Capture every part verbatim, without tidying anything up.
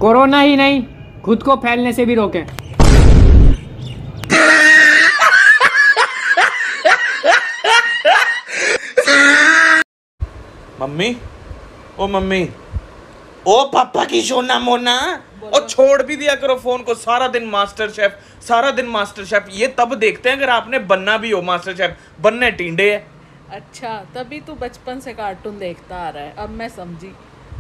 Corona ही नहीं, खुद को फैलने से भी रोकें। मम्मी, ओ मम्मी, ओ पापा की सोना मोना, और छोड़ भी दिया करो फोन को। सारा दिन मास्टर शेफ, सारा दिन मास्टर शेफ। ये तब देखते हैं अगर आपने बनना भी हो मास्टर शेफ, बनने टींडे है। अच्छा, तभी तू बचपन से कार्टून देखता आ रहा है, अब मैं समझी।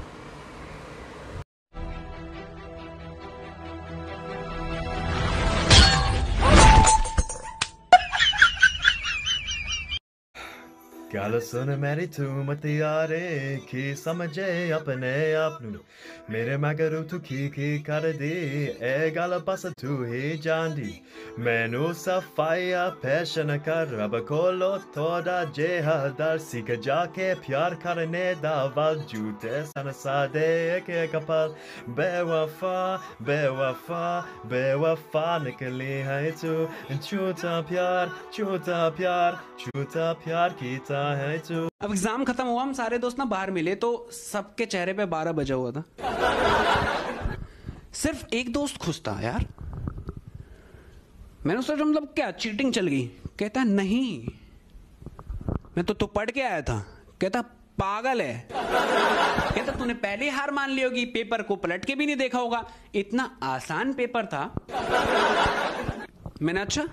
गल सुन मेरी तू मत यारे की समझे अपने आप नू, मेरे मगर तू की की कर दी, ए गल बस तू ही जान दी। मैनू सफाया फैशन कर रब कोलो थोड़ा जेहा दर, सीख जाके प्यार करने दा वल, झूठे सन सादे के कपल। बेवफा बेवफा बेवफा निकली है तू, झूठा प्यार झूठा प्यार झूठा प्यार कीता है तू। अब एग्जाम खत्म हुआ, हम सारे दोस्त ना बाहर मिले तो सबके चेहरे पे बारह बजा हुआ था। सिर्फ एक दोस्त खुश था यार। मैंने सोचा मतलब क्या चीटिंग चल गई? कहता नहीं, मैं तो तो पढ़ के आया था। कहता पागल है। कहता तूने पहले हार मान ली होगी, पेपर को पलट के भी नहीं देखा होगा, इतना आसान पेपर था। मैंने अच्छा।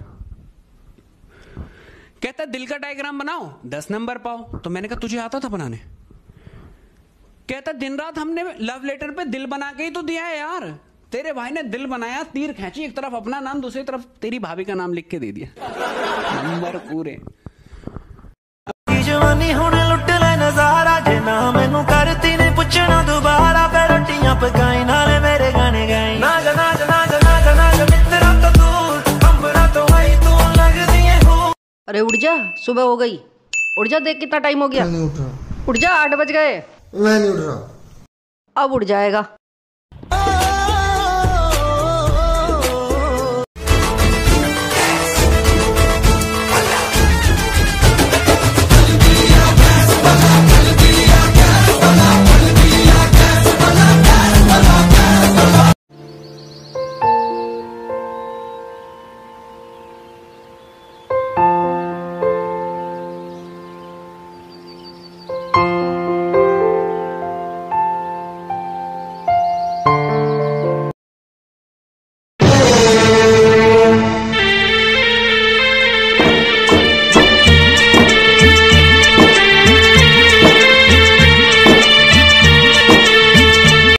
कहता दिल का डायग्राम बनाओ दस नंबर पाओ। तो मैंने कहा तुझे आता था बनाने? कहता दिन रात हमने लव लेटर पे दिल बना के ही तो दिया है यार। तेरे भाई ने दिल बनाया, तीर खींची, एक तरफ अपना नाम दूसरी तरफ तेरी भाभी का नाम लिख के दे दिया। नंबर पूरे। जवानी होने लुट ले नजारा, जे ना मैनू करती नहीं पूछना दोबारा, फिर रोटियां पकाई नाले मेरे गाने गाई। नाग नाग नाग नाग नाग मित्रा तो दूर, अंबरा तो आई तू लगदी है हो। अरे उठ जा, सुबह हो गई। उठ जा, देख कितना टाइम हो गया। मैं नहीं उठ रहा। उठ जा, आठ बज गए। मैं नहीं उठ रहा। अब उठ जाएगा।